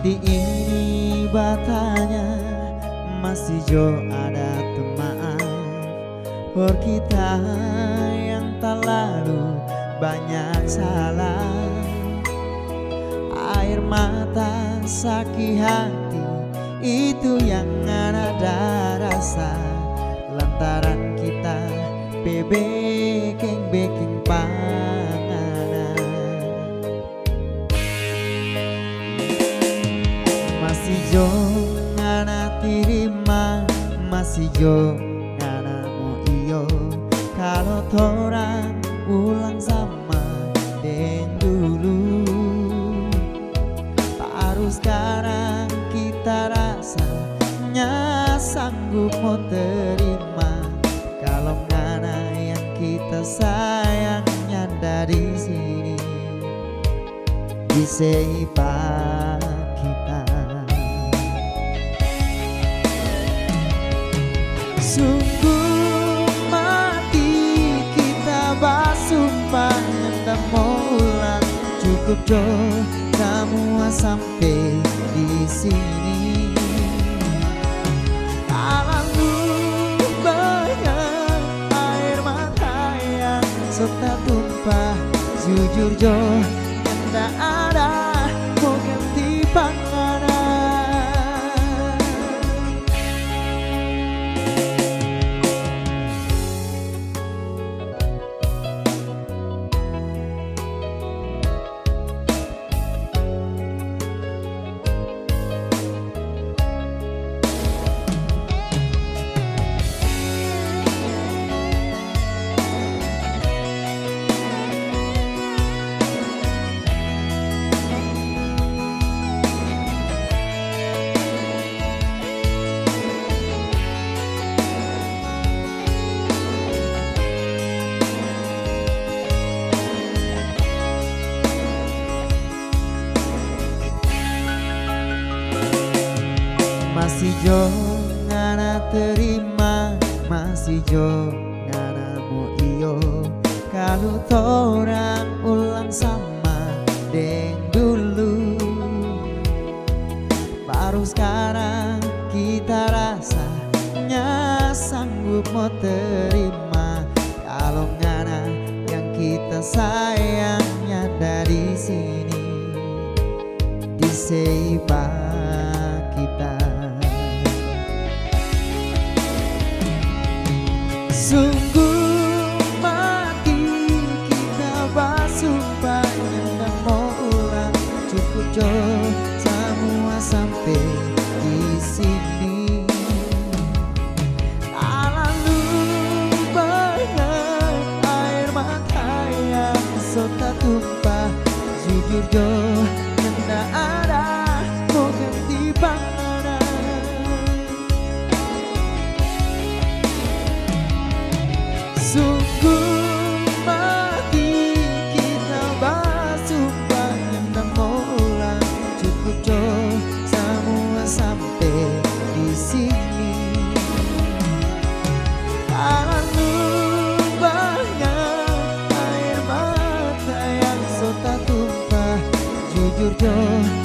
hati ini batanya masih jo ada teman por kita yang tak lalu banyak salah. Air mata sakit hati itu yang ada rasa lantaran kita beking panganan. Masih jo ngana terima, masih jo ngana mau iyo kalau torang ulang sama den dulu. Baru sekarang kita rasanya sanggup mau terima kalau ngana yang kita sayangnya dari sini di seipak kita. Sungguh mati kita bersumpah hendak mau ulang, cukup jo kamu sampai di sini. Alangku banyak air mata yang serta tumpah, jujur jo hendak ada mau ganti panganan. Masih jo ngana terima, masih jo ngana mau iyo kalau torang ulang sama deng dulu. Baru sekarang kita rasanya sanggup mau terima kalau ngana yang kita sayangnya dari sini di seipak kita. Sungguh mati kita bersumpah hendak mau ulang, cukup jo semua sampai di sini. Lalu banyak air mata yang serta tumpah, jujur jo hendak ada mau ganti panganan. Sungguh mati kita bersumpah hendak mau ulang, cukup jo semua sampai di sini. Lalu banyak air mata yang serta tumpah, jujur jo